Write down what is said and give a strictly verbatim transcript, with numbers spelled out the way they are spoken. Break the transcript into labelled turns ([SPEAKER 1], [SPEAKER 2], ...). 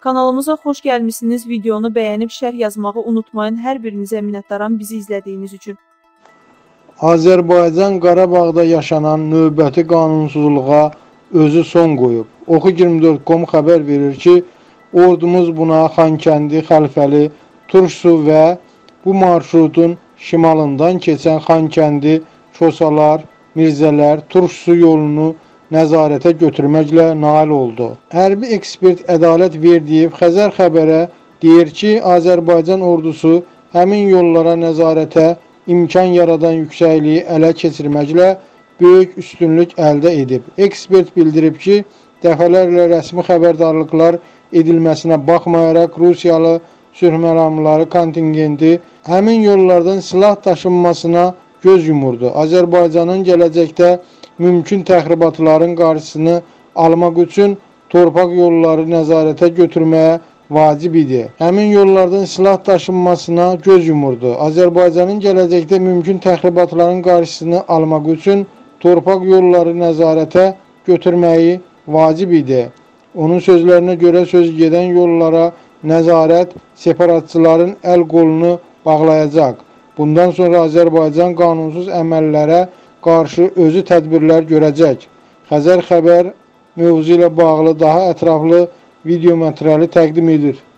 [SPEAKER 1] Kanalımıza xoş gəlmişsiniz. Videonu bəyənib şərh yazmağı unutmayın. Hər birinizə minnətdaram bizi izlədiyiniz üçün.
[SPEAKER 2] Azərbaycan Qarabağda yaşanan növbəti qanunsuzluğa özü son qoyub. Oxu iyirmi dörd nöqtə com xəbər verir ki, ordumuz buna Xankəndi, Xəlfəli, Turşsu və bu marşrutun şimalından keçən Xankəndi, Kosalar, Mirzələr, Turşsu yolunu nəzarətə götürməklə nail oldu. Hərbi ekspert Ədalət Verdiyev Xəzər xəbərə deyir ki, Azərbaycan ordusu həmin yollara nəzarətə imkan yaradan yüksəkliyi ələ keçirməklə böyük üstünlük əldə edib. Ekspert bildirib ki, dəfələrlə rəsmi xəbərdarlıqlar edilməsinə baxmayaraq Rusiyalı sülh məramlıları kontingenti həmin yollardan silah daşınmasına göz yumurdu. Azərbaycanın gələcəkdə mümkün təxribatların qarşısını almaq üçün torpaq yolları nəzarətə götürməyə vacib idi. Həmin yollardan silah daşınmasına göz yumurdu. Azərbaycanın gələcəkdə mümkün təxribatların qarşısını almaq üçün torpaq yolları nəzarətə götürməyi vacib idi. Onun sözlərinə görə söz gedən yollara nəzarət separatçıların əl qolunu bağlayacaq. Bundan sonra Azərbaycan qanunsuz əməllərə qarşı özü tədbirlər görəcək. Xəzər xəbər mövzu ilə bağlı daha ətraflı video materialı təqdim edir.